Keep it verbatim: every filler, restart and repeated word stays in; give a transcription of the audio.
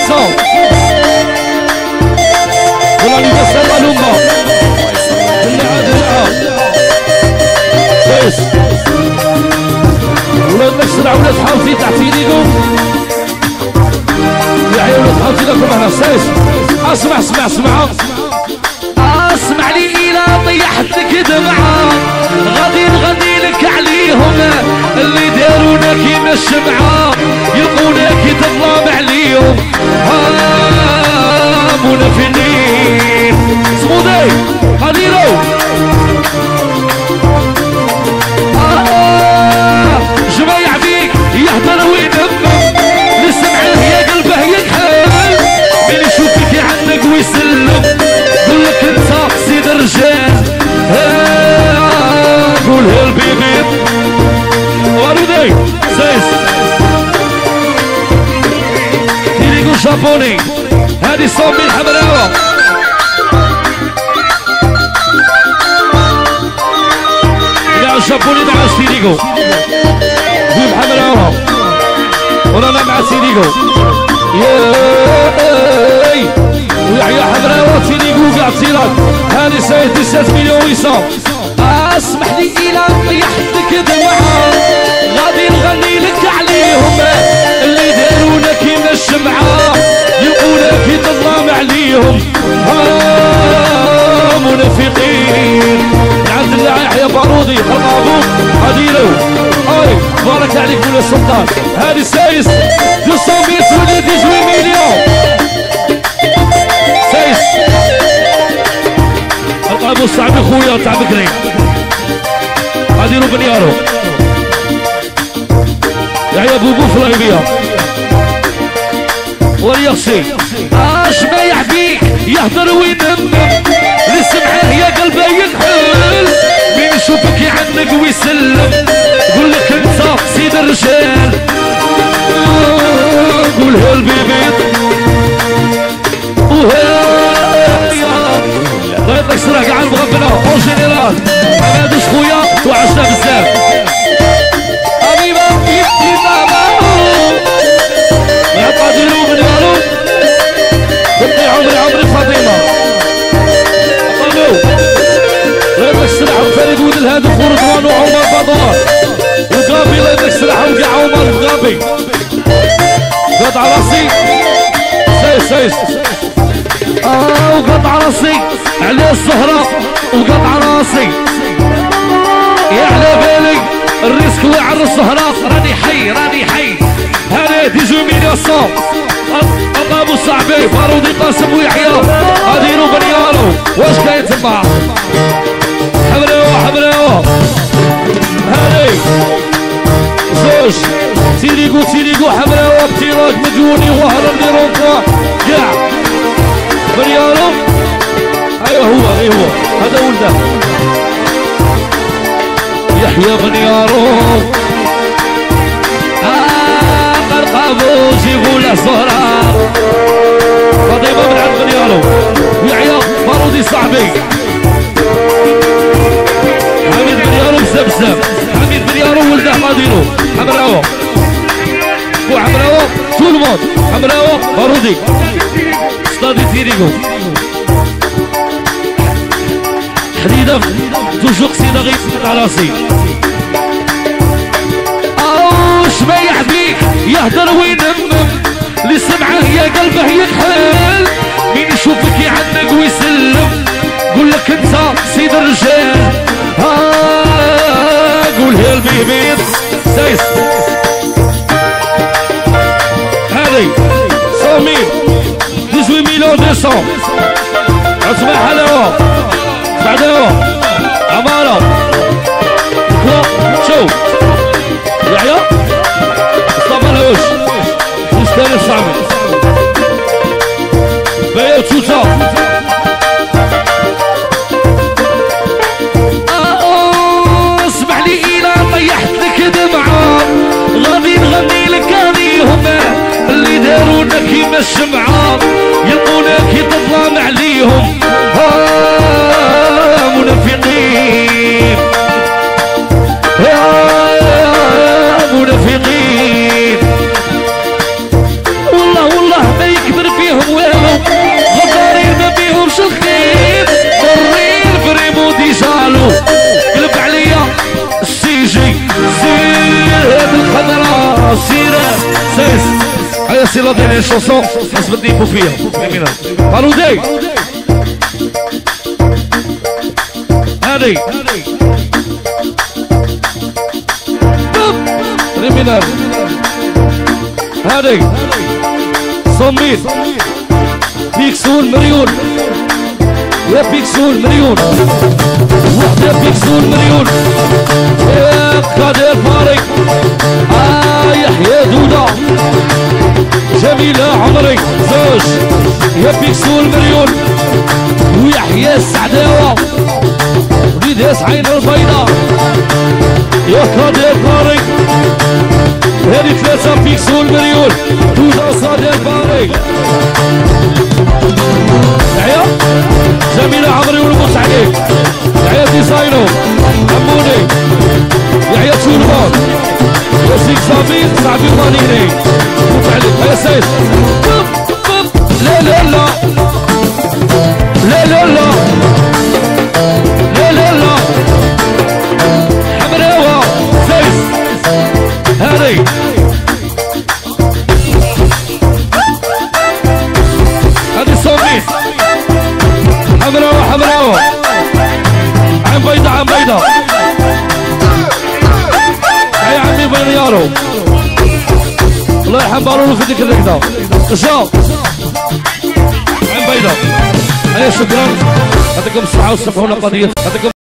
ويسام والله يبسم الأمة اللي عاد العاب سيس ولاد نشرع ولاد حوتي تحت ايديكم يحيى ولاد حوتي لكم هنا سيس اسمع اسمع اسمع اسمع لي الى طيحت لك دمعة غادي نغني لك عليهم اللي دارونا كيما الشمعة يلقونا كي تظلم عليهم ها منافقين صمودي غاديرو آه جمايع بيك يهدر وينمم لسمعه يا قلبه يكحل من يشوفك عنك ويسلم قول لك انت سيد الرجال قولها البيبي ورودي سيس تيريكو جابوني هادي صومي الحمراوة لا جابوني مع تيريكو جيب حمراوة ورانا مع تيريكو ياي ويحيى حمراوة تيريكو قاع تيراك هادي سيد تسعة مليون ويصاب اسمح لي الى طيحتك دمعة غادي نغني لك عليهم اللي دارونا كيما الشمعة يلقونا كي تظلم عليهم ها منافقين عبد الله يحيى بارودي خلابوك هاديرو اي بارك عليك مولا السلطان هادي سايس مئتين ولا ثمانية عشر مليون سايس القابو الصعب خويا تاع بكري هاديرو بنيارو يحيى بوبو في لايبيا وريخشي اش ما يحبيك يهدر وينمم لسمعه يا قلبه يكحل مين يشوفك عنك ويسلم قول لك انت سيد الرجال قولها البيبيط وهايا بغيت لك صراحة كاع مغبنة اون جينيرال ما هادوش خويا توحشنا بزاف حبيبة يبكي بابا يا قادرو بنيارو تبقي عمري عمري فاطمة أقلو بغيت لك صراحة فريد ود الهادف ورضوان وعمر بطار وقابي بغيت لك صراحة وكاع عمر وقابي قطع راسي سيس سيس اه وقطع راسي على الزهرة وقطع راسي يا على بالي الريسك وعر الزهرة راني حي راني حي هذا ديجو ميلياسون الله ابو صاحبي فارودي قاسم ويحيى هاديرو بنيارو واش كاين تما حمراوة حمراوة هادي زوج تيريكو تيريكو حمراوة بتيراك مديوني وهرب لي رونكوا كاع بنيارو ايوا هو غير هو هذا ولده يحيى بنيارو آه قرقابو جيبوا له زهرة فاطمة من عند بنيارو ويحيى بارودي صاحبي حميد بنيارو بزاف بزاف حميد بنيارو ولده قاديرو حمراوة وحمراوة تو الموند حمراوة بارودي ستادي تيريكو حديدة توجو قصيدة غير على راسي اوش ما يحبيك يهدر وينمم لسمعه يا قلبه يكحل مين يشوفك عنك ويسلم قول لك انت سيد الرجال ها قولها البيبيط سايس هذي صامير ثمانية مليون ومئتين عثمان حلاوة سعداوة عمارة شوف يحيى مصطفى الهوش فستان الصعبي بيا وتوتا اسمح لي الى طيحت لك دمعة غادي نغني لك عليهم اللي دارونا كيما الشمعة يلقونا كي تظلم عليهم ها منافقين يا منافقين والله والله ما يكبر هيا سي لا دينيير شونسون حسب الديبو فيها يمينا بارودي هادي ريمينال هادي صميت بيكسول مليون يا بيكسول مليون وحدة بيكسول مليون يا قادر فارق آه يحيى دودة جميلة عمري زوج يا بيكسول مليون ويحيى السعداوة وليداس عين البيضاء يا قادر فارق هذه ثلاثة بيكسول مليون دودة صادر فارق يحيى جميلة عمري ونبص عليك يحيى ديزاينو عموني يحيى تشوربان يا سيك صافي صاحبي مانيني نبص عليك يا سيد لا لا لا لا لا لا لا لا لا حمراوة سيس هذي هذي صوميس حمراوة حمراوة عين بيضة عين بيضة يا عمي بنيارو الله يرحم بارولو في ديك الركضة شوف عين بيضة هيا شكرا يعطيكم الصحة والصحة والقضية.